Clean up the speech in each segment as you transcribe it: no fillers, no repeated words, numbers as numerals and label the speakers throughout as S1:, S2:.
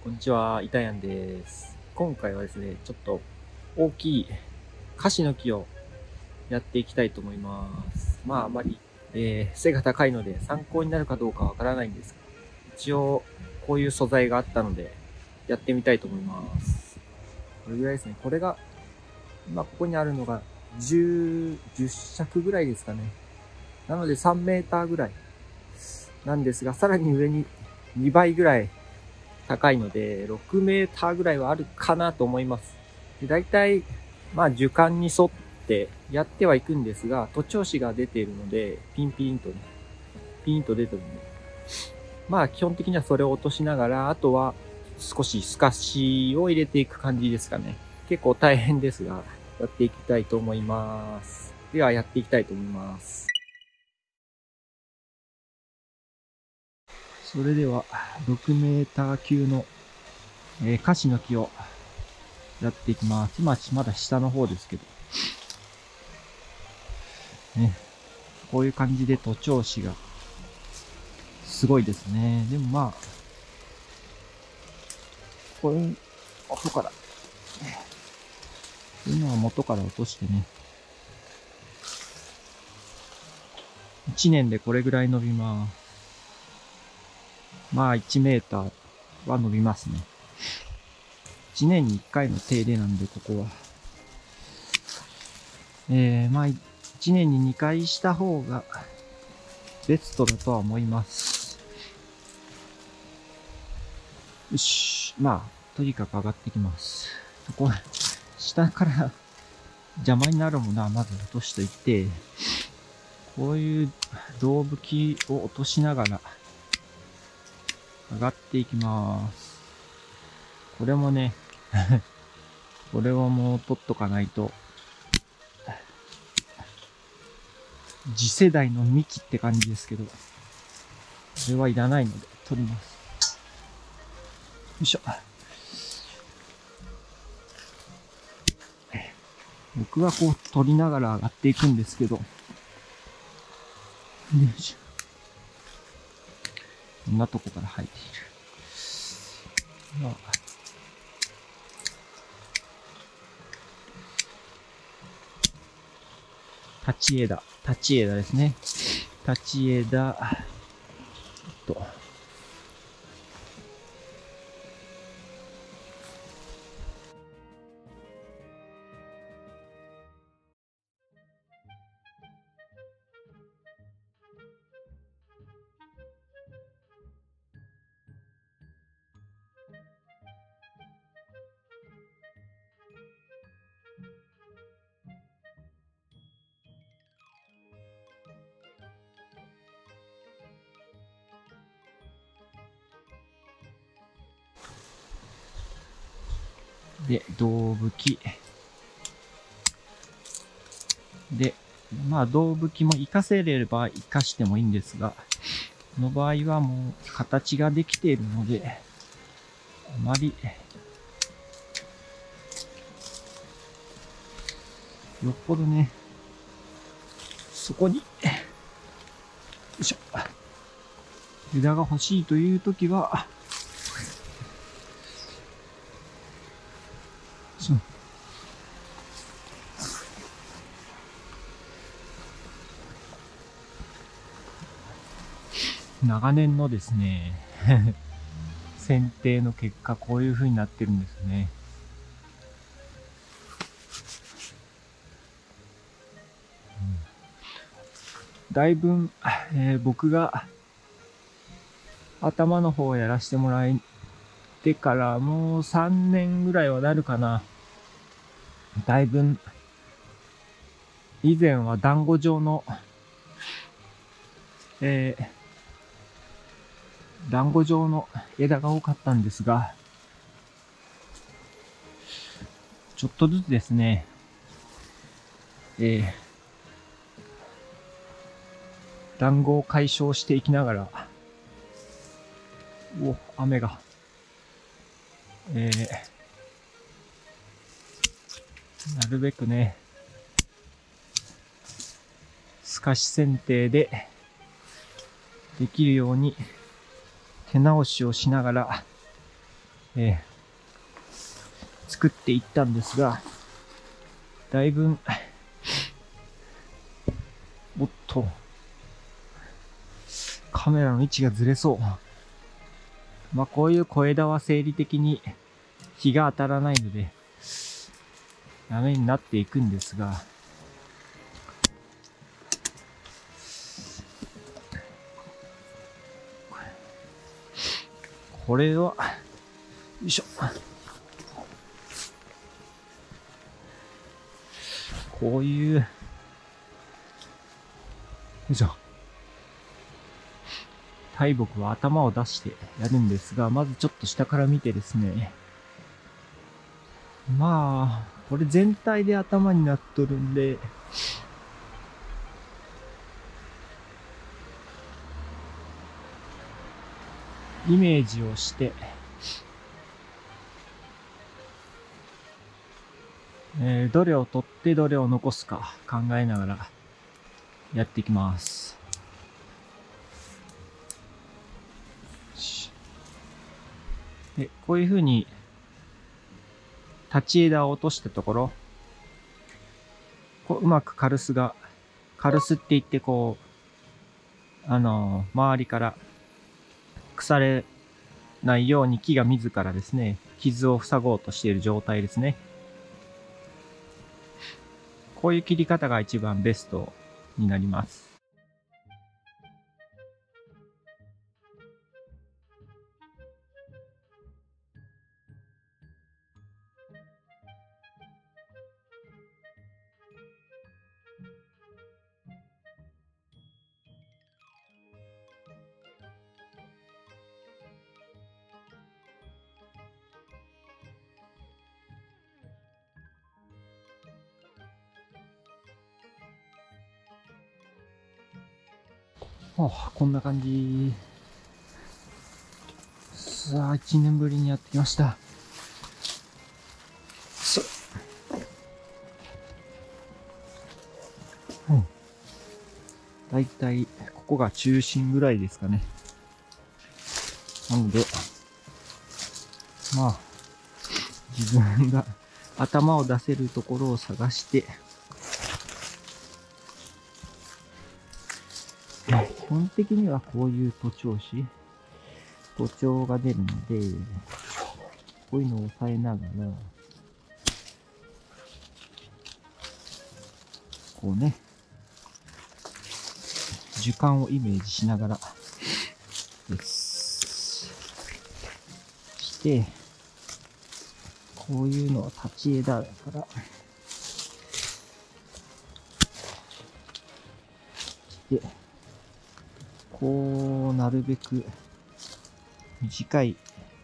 S1: こんにちは、いたやんです。今回はですね、ちょっと大きいカシの木をやっていきたいと思います。あまり、背が高いので参考になるかどうかわからないんですが、一応こういう素材があったのでやってみたいと思います。これぐらいですね。これが、今ここにあるのが10尺ぐらいですかね。なので3メーターぐらいなんですが、さらに上に2倍ぐらい高いので、6メーターぐらいはあるかなと思います。で、大体、樹幹に沿ってやってはいくんですが、徒長枝が出ているので、ピンと出てるので、基本的にはそれを落としながら、あとは少し透かしを入れていく感じですかね。結構大変ですが、やっていきたいと思います。では、やっていきたいと思います。それでは、6メーター級の、カシの木をやっていきます。今、まだ下の方ですけど。ね。こういう感じで徒長枝が、すごいですね。でもこれ、後から、今は元から落としてね。1年でこれぐらい伸びます。1メーターは伸びますね。1年に1回の手入れなんで、ここは。1年に2回した方が、ベストだとは思います。よし。とにかく上がってきます。これ、下から邪魔になるものはまず落としといて、こういう胴吹きを落としながら上がっていきます。これもね、これをもう取っとかないと、次世代の幹って感じですけど、これはいらないので取ります。よいしょ。僕はこう取りながら上がっていくんですけど、よいしょ。こんなとこから生えている。立ち枝ですね。立ち枝、で、胴吹き。で、胴吹きも活かせれば活かしてもいいんですが、この場合はもう形ができているので、あまり、よっぽどね、そこに、よいしょ、枝が欲しいというときは、長年のですね、剪定の結果、こういう風になってるんですね。だいぶ、僕が頭の方をやらせてもらってからもう3年ぐらいはなるかな。だいぶ、以前は団子状の、団子状の枝が多かったんですが、ちょっとずつですね、団子を解消していきながら、雨が、なるべくね、透かし剪定でできるように手直しをしながら作っていったんですが、だいぶ、おっと、カメラの位置がずれそう。まあこういう小枝は生理的に日が当たらないので、ダメになっていくんですが、これは、よいしょ。こういう、よいしょ。大木は頭を出してやるんですが、まずちょっと下から見てですね。まあ、これ全体で頭になっとるんで、イメージをして、どれを取ってどれを残すか考えながらやっていきます。で、こういう風に立ち枝を落としたところ、こううまくカルスって言ってこう、周りから腐れないように木が自らですね、傷を塞ごうとしている状態ですね。こういう切り方が一番ベストになります。こんな感じ。さあ、1年ぶりにやってきました。だいたいここが中心ぐらいですかね。なので、まあ、自分が頭を出せるところを探して、基本的にはこういう徒長が出るので、こういうのを押さえながら、こうね、樹幹をイメージしながらです。して、こういうのは立ち枝だから、で、こうなるべく短い、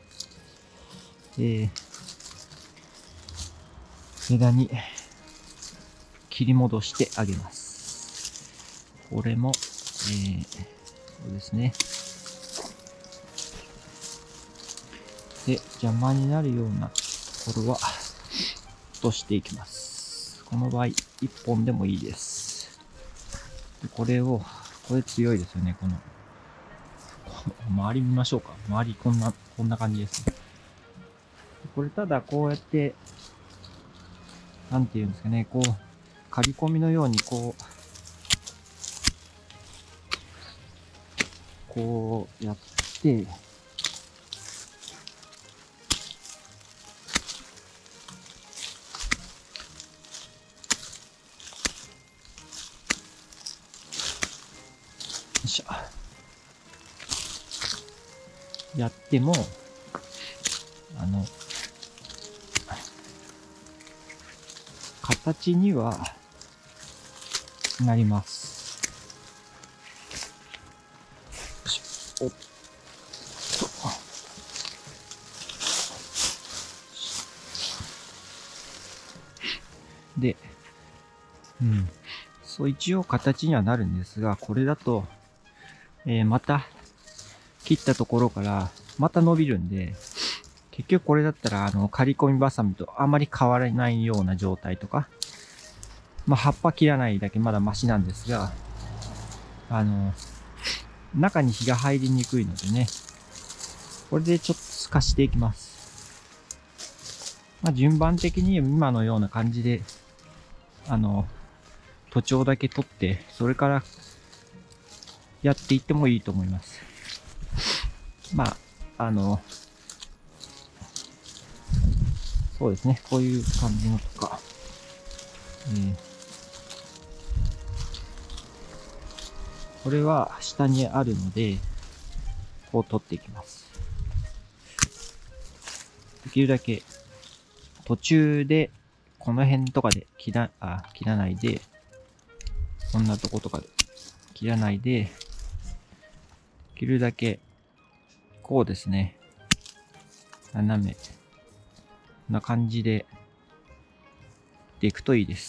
S1: 枝に切り戻してあげます。これも、そうですね。で、邪魔になるようなところは落としていきます。この場合、1本でもいいです。で、これ強いですよね。周り見ましょうか。周りこんな感じですね。これただこうやって、なんていうんですかね、こう、刈り込みのようにこうやって、やっても、形にはなります。おっと。で、そう一応形にはなるんですが、これだと、また切ったところからまた伸びるんで、結局これだったら刈り込みバサミとあまり変わらないような状態とか、まあ葉っぱ切らないだけまだマシなんですが、中に火が入りにくいのでね、これでちょっと透かしていきます。 まあ、順番的に今のような感じで、土地だけ取って、それからやっていってもいいと思います。まあ、そうですね。こういう感じのとか。これは下にあるので、こう取っていきます。できるだけ途中でこの辺とかで切らないで、こんなとことかで切らないで、できるだけこうですね、斜めな感じででいくといいです。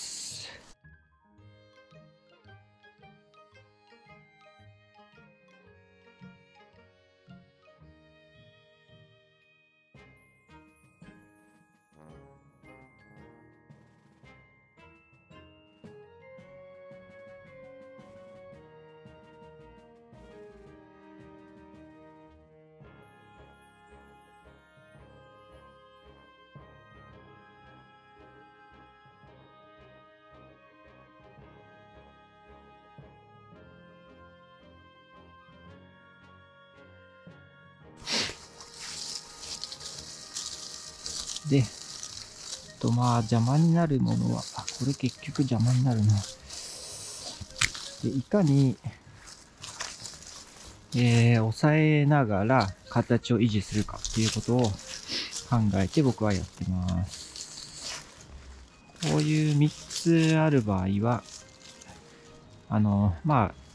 S1: で、まあ邪魔になるものは、これ結局邪魔になるな。で、いかに、抑えながら形を維持するかっていうことを考えて僕はやってます。こういう3つある場合は、まあ、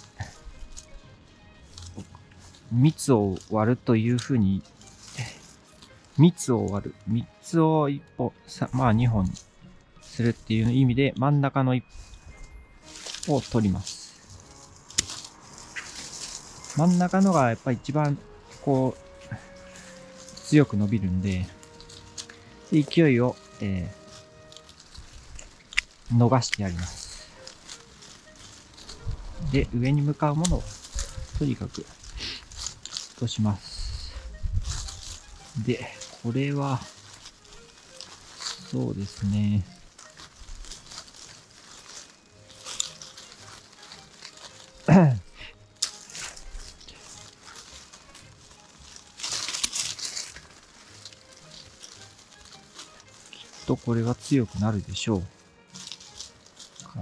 S1: 蜜を割るというふうに、蜜を割る。3つを1本、まあ2本にするっていう意味で真ん中の1本を取ります。真ん中のがやっぱり一番こう強く伸びるんで、勢いを、逃してやります。で、上に向かうものをとにかく落とします。で、これはそうですね。これは強くなるでしょうから、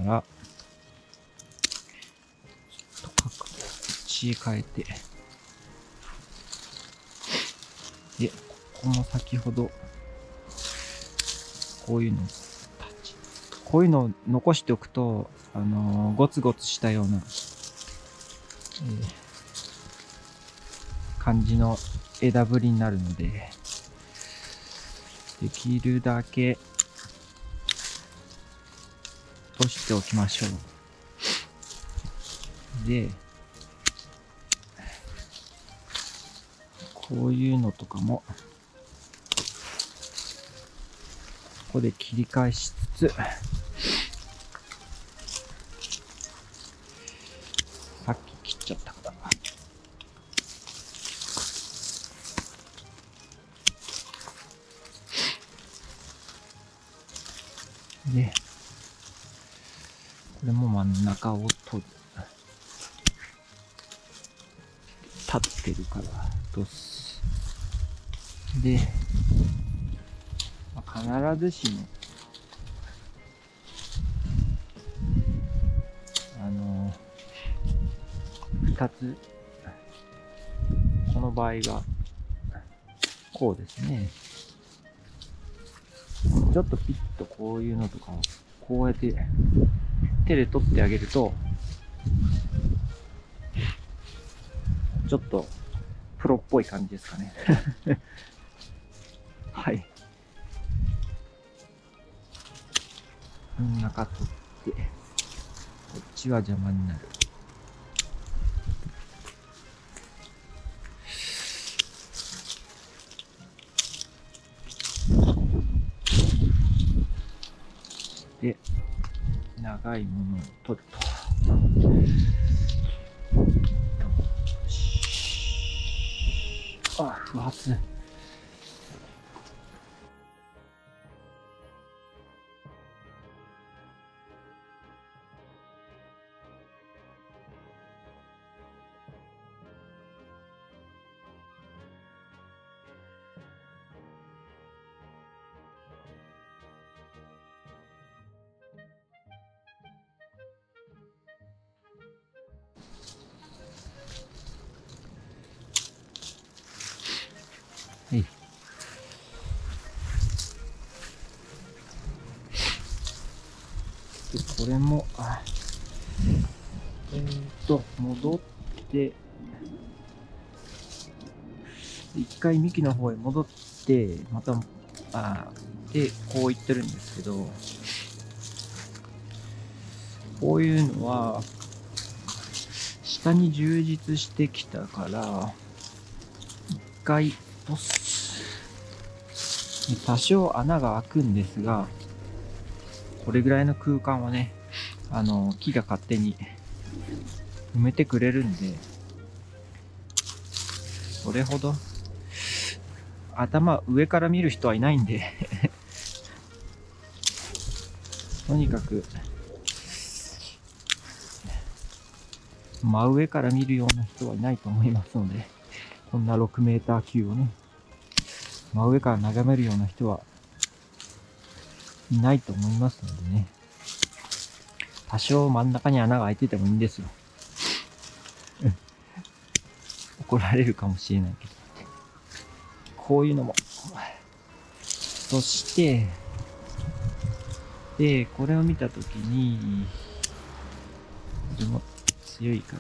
S1: ちょっと角度を位置変えて、で、ここも先ほどこういうのを残しておくと、ゴツゴツしたような、感じの枝ぶりになるので、できるだけ落としておきましょう。で、こういうのとかも、ここで切り返しつつ、さっき切っちゃったから。で、これも真ん中を取る。立ってるから落とす。で、必ずしも、2つ、この場合は、こうですね。ちょっとピッとこういうのとかを、こうやって手で取ってあげると、ちょっとプロっぽい感じですかね。はい。真ん中取って、こっちは邪魔になる。で、長いものを取ると。不発。 はい。で、これも、戻って、一回幹の方へ戻って、また、で、こう言ってるんですけど、こういうのは、下に充実してきたから、一回落とす。多少穴が開くんですが、これぐらいの空間はね、木が勝手に埋めてくれるんで、それほど、上から見る人はいないんでとにかく、真上から見るような人はいないと思いますので、こんな6メーター級をね、真上から眺めるような人はいないと思いますのでね、多少真ん中に穴が開いててもいいんですよ。怒られるかもしれないけど。こういうのも。そして、で、これを見たときに、これも強いから、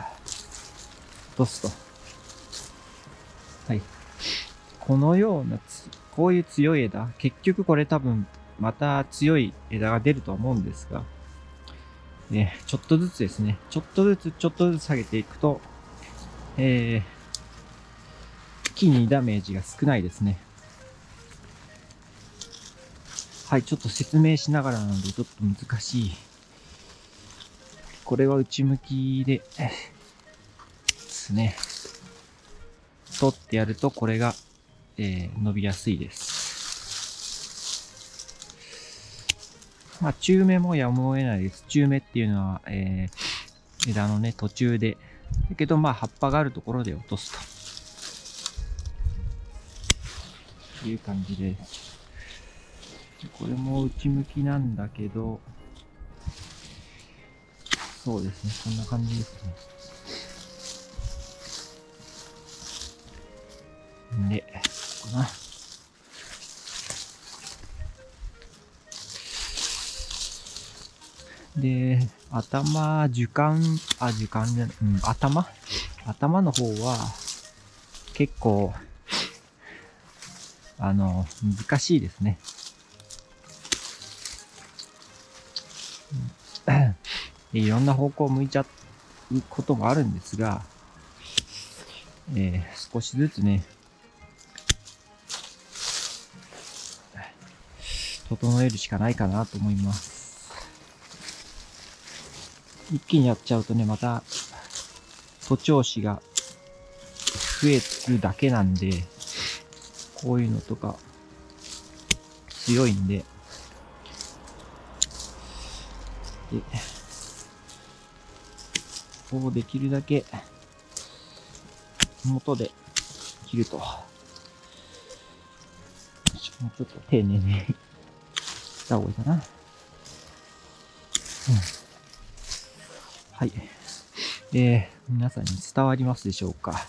S1: 落とすと。はい。このようなこういう強い枝、結局これ多分、また強い枝が出ると思うんですが、ちょっとずつですね、ちょっとずつ下げていくと、木にダメージが少ないですね。はい、ちょっと説明しながらなのでちょっと難しい。これは内向きで、ですね。取ってやるとこれが、伸びやすいです。まあ、中芽もやむを得ないです。中芽っていうのは、枝のね、途中で。だけど、まあ、葉っぱがあるところで落とすという感じです。これも内向きなんだけど、そうですね、こんな感じですね。で、ここかな。で、頭の方は、結構、難しいですね。いろんな方向を向いちゃうこともあるんですが、少しずつね、整えるしかないかなと思います。一気にやっちゃうとね、また、徒長枝が増えるだけなんで、こういうのとか、強いんで、こうできるだけ、元で切ると。もうちょっと丁寧にした方がいいかな。はい。皆さんに伝わりますでしょうか。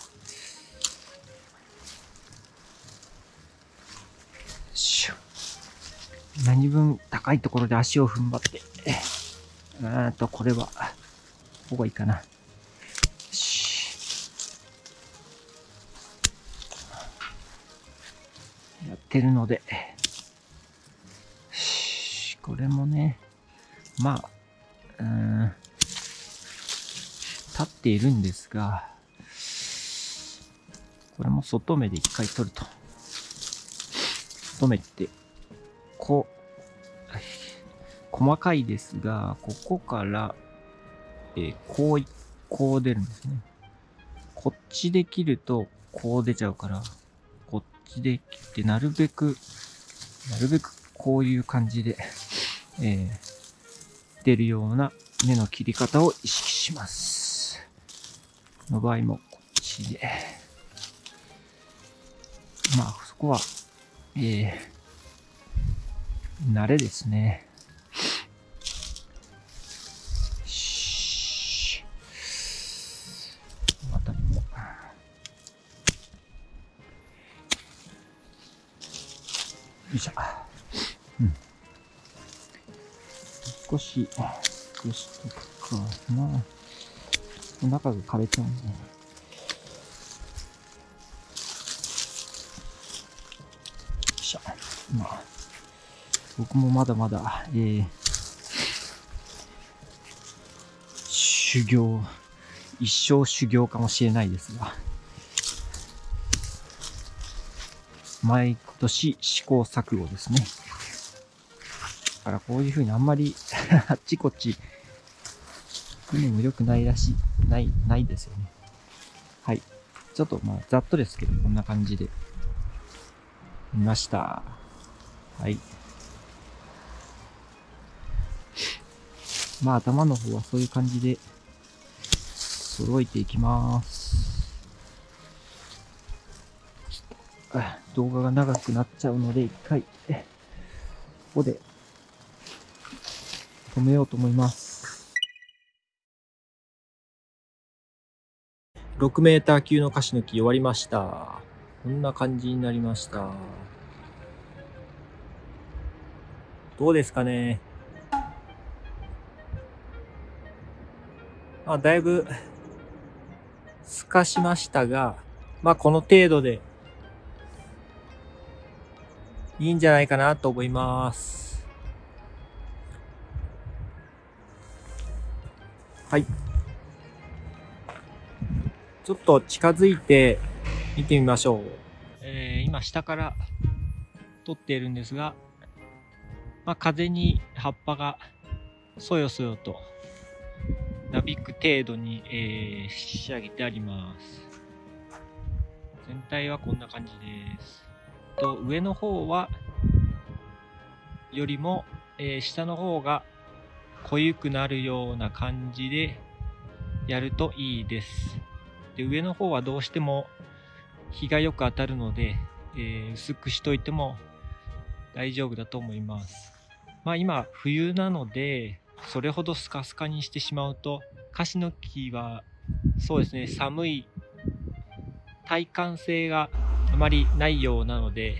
S1: 何分高いところで足を踏ん張って、これは、ここがいいかな。やってるので、これもね、まあ、立っているんですが、これも外目で一回取ると。外目って、細かいですが、ここから、こう出るんですね。こっちで切ると、こう出ちゃうから、こっちで切って、なるべくこういう感じで、出るような根の切り方を意識します。の場合もこっちで。まあ、そこは、慣れですね。 いしょ。うん。少しとくかな。中が枯れちゃうんで。よいしょ。まあ、僕もまだまだ、一生修行かもしれないですが、毎年試行錯誤ですね。だからこういう風にあんまりあっちこっち行くのも良くないないですよね。はい。ちょっとまあざっとですけど、こんな感じで見ました。はい。まあ頭の方はそういう感じで揃えていきます。動画が長くなっちゃうので一回ここで止めようと思います。6メーター級のカシの木終わりました。こんな感じになりました。どうですかね。だいぶ透かしましたが、この程度でいいんじゃないかなと思います。はい。ちょっと近づいて見てみましょう。今下から撮っているんですが、風に葉っぱがそよそよとなびく程度に、仕上げてあります。全体はこんな感じです。上の方はよりも、下の方が濃ゆくなるような感じでやるといいです。で、上の方はどうしても日がよく当たるので、薄くしといても大丈夫だと思います。今冬なのでそれほどスカスカにしてしまうと、カシの木はそうですね、寒い耐寒性があまりないようなので、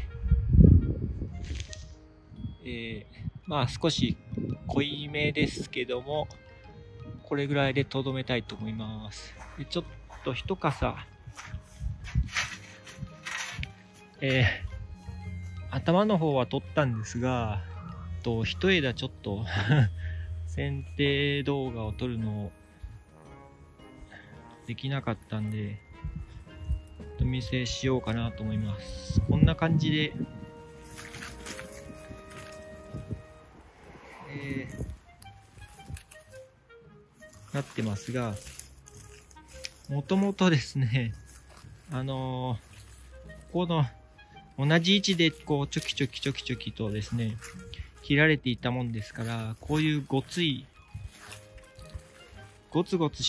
S1: 少し濃いめですけども、これぐらいでとどめたいと思います。でちょっと一傘、頭の方は取ったんですが、一枝ちょっと剪定動画を撮るのできなかったんで、お見せしようかなと思います。こんな感じで、なってますが、もともとですね、ここの同じ位置でこうチョキチョキチョキチョキとですね切られていたもんですから、こういうゴツゴツした、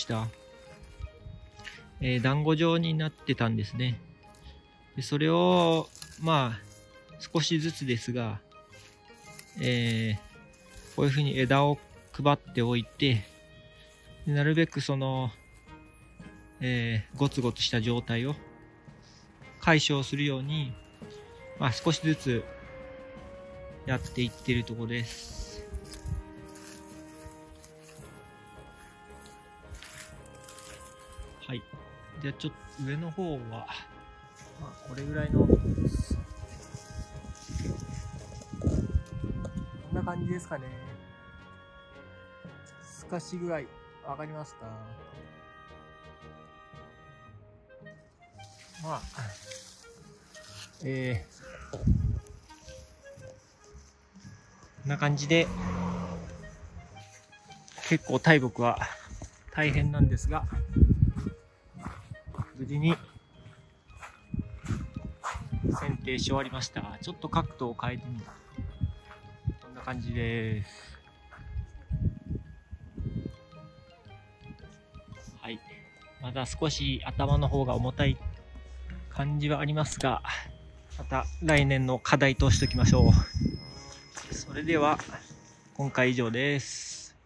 S1: 団子状になってたんですね。でそれを少しずつですが、こういう風に枝を配っておいて、なるべくその、ゴツゴツした状態を解消するように、少しずつやっていってるところです。はい。じゃあちょっと上の方は、これぐらいの、こんな感じですかね。透かし具合、わかりますか？こんな感じで、結構大木は大変なんですが、無事に剪定し終わりました。ちょっと角度を変えてみる。こんな感じです。はい。まだ少し頭の方が重たい感じはありますが、また来年の課題としておきましょう。それでは今回以上です。